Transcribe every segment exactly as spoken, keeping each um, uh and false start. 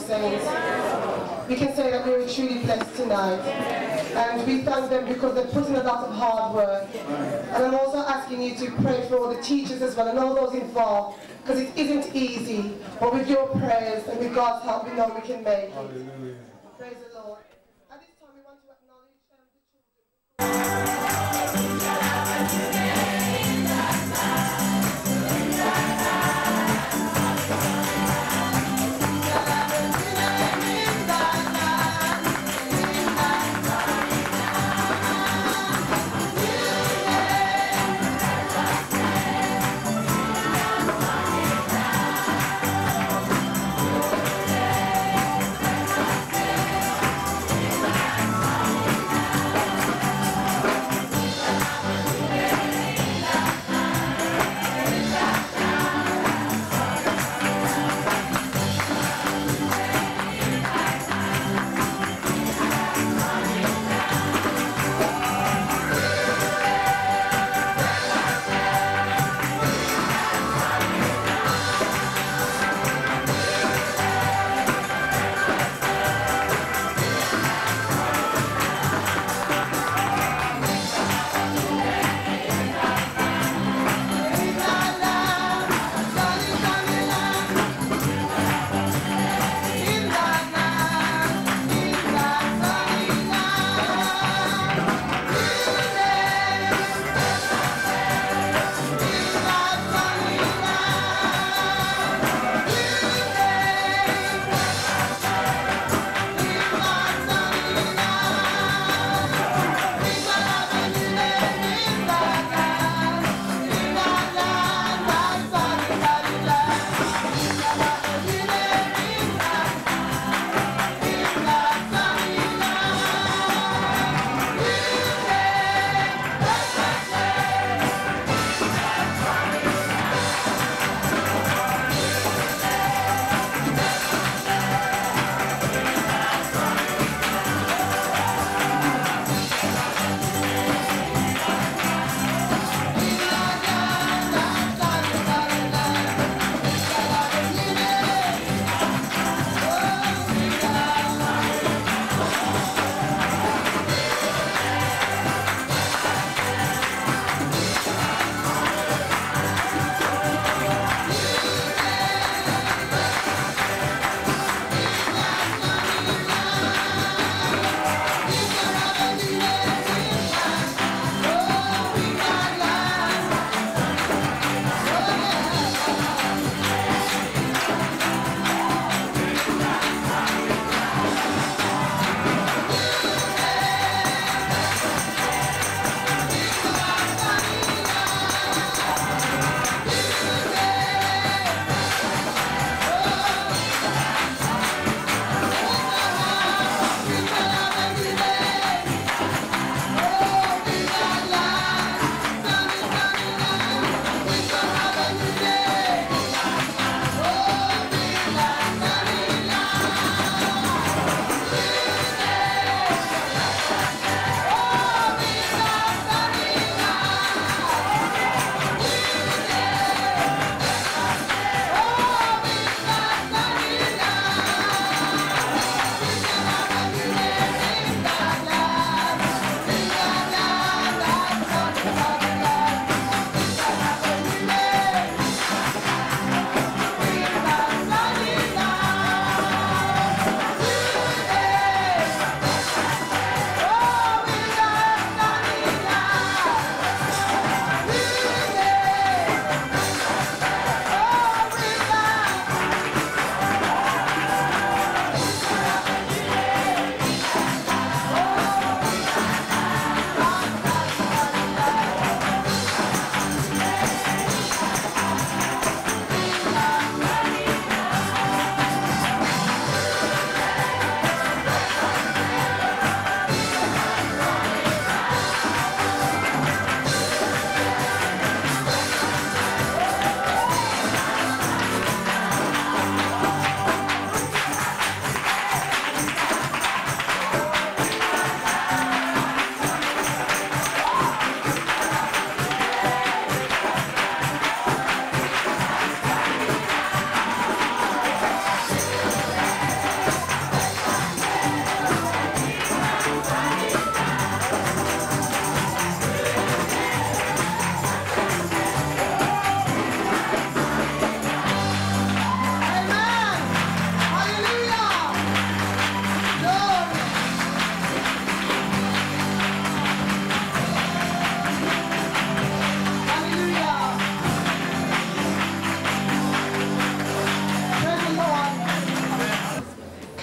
saints. We can say that we were truly blessed tonight. And we thank them because they're putting a lot of hard work. And I'm also asking you to pray for all the teachers as well and all those involved, because it isn't easy, but with your prayers and with God's help, we know we can make it. Hallelujah. Praise the Lord. At this time, we want to acknowledge um, the children.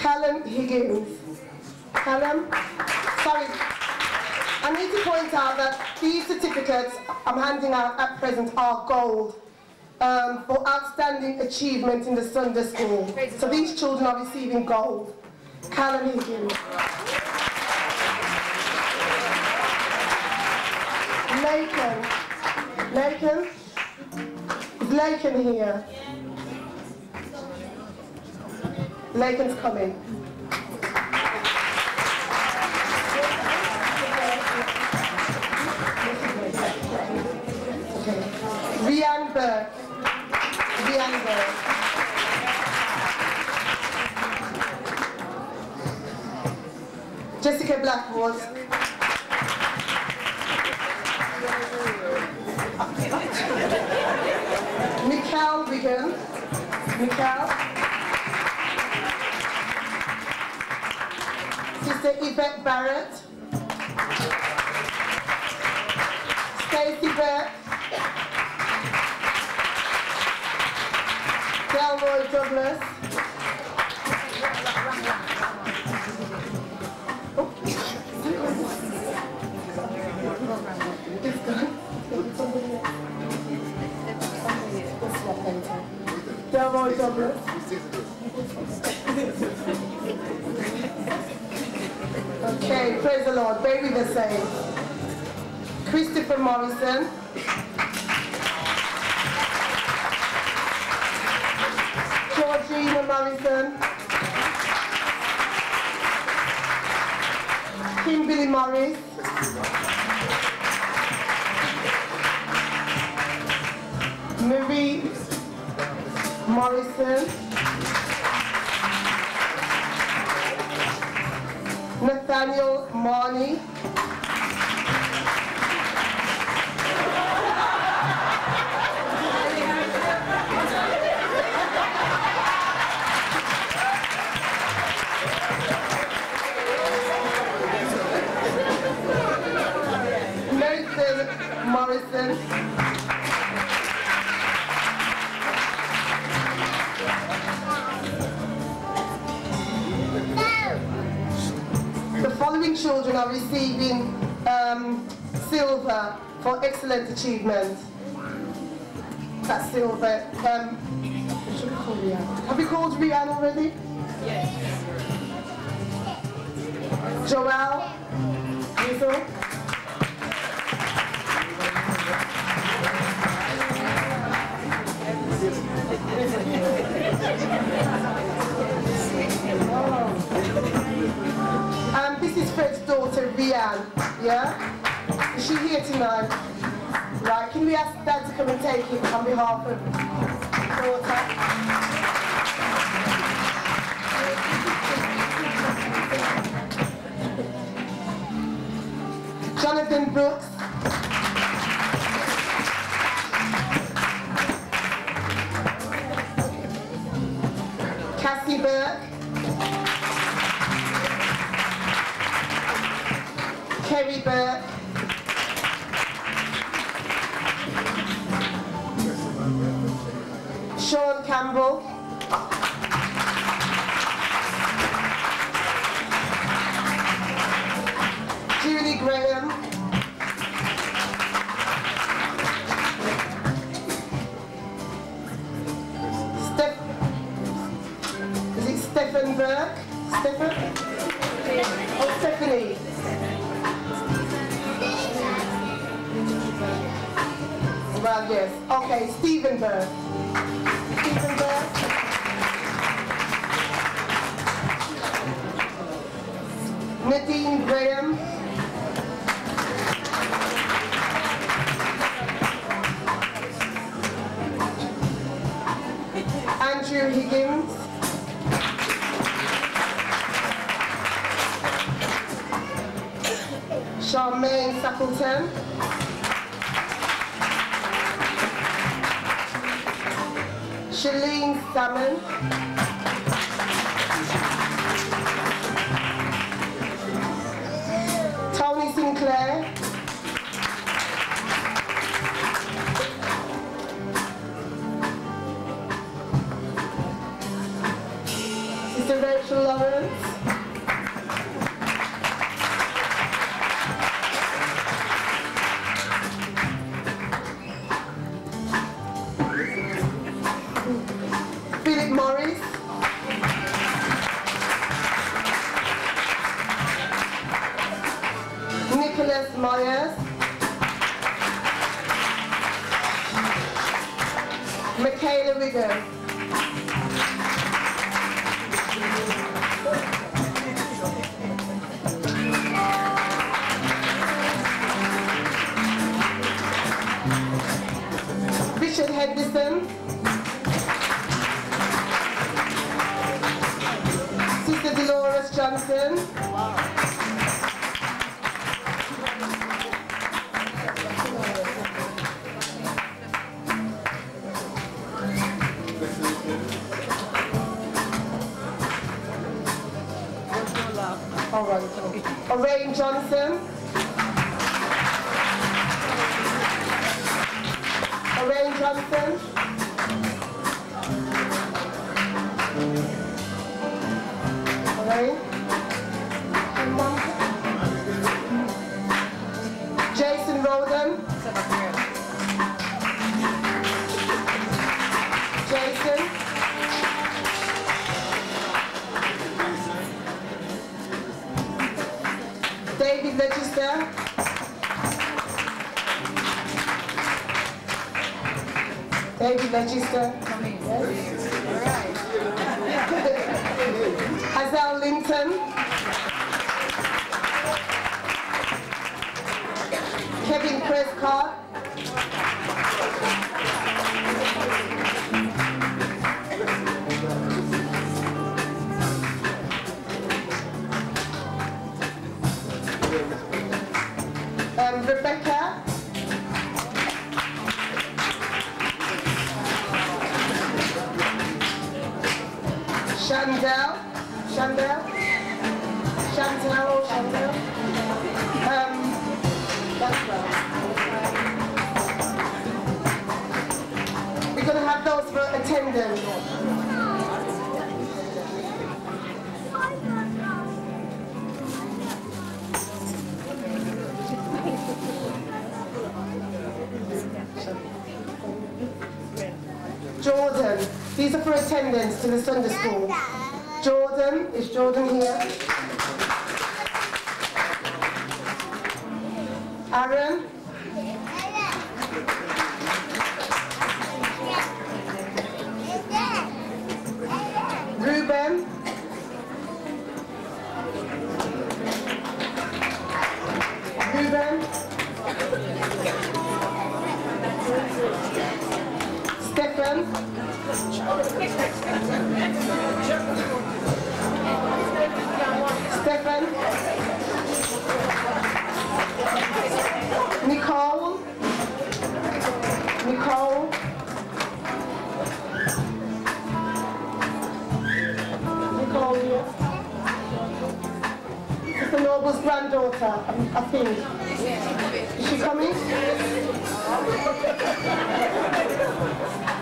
Callum Higgins. Callum? Sorry. I need to point out that these certificates I'm handing out at present are gold um, for outstanding achievement in the Sunday school. So these children are receiving gold. Callum Higgins. Laken. Laken? Is Laken here? Laken's coming. Okay. Rianne Burke. Rianne Burke. Jessica Blackwood. Mikhail Wigan. Mikhail. Sister Yvette Barrett. Stacey Burke. Delroy Douglas. Oh. It's gone. Delroy Douglas. Okay, praise the Lord. Baby the same. Christopher Morrison. Georgina Morrison. Kimberly Morris. Marie Morrison. Nathaniel Marnie. Nathan Morrison. The following children are receiving um, silver for excellent achievement. That's silver. Um, what should we call Rianne? Have we called Rianne already? Yes. Joelle. Hazel. Um, this is Fred's daughter, Rianne, yeah? Is she here tonight? Right, can we ask Dad to come and take it on behalf of daughter? Jonathan Brooks. Cassie Burke. Kerry Burke. Sean Campbell. Julie Graham. Steph. Is it Stephen Burke? Stephen? Oh, Stephanie. Well, yes. Okay, Stephen Burke. Stephen Burke. Nadine Graham. Andrew Higgins. Charmaine Sappleton. Shalene Salmon. Tony Sinclair. Sister Rachel Lawrence. Philip Morris. Nicholas Myers. Michaela Wigan. Richard Henderson. Sister Dolores Johnson. All right. Orain Johnson. Orain Johnson. Orain. Jason Roden. Jason. David Legister. David Legister. Yes. Hazel Linton. Kevin Prescott. Um, Rebecca. Chandel. Chandel. Chantel or Chandel. Um, that's right. We're going to have those for attendance. Jordan. These are for attendance to the Sunday school. Jordan. Is Jordan here? Aaron. Ruben. Ruben. Stefan. Stefan. Nicole. Nicole. Nicole here. Sister Noble's granddaughter, I think. Is she coming?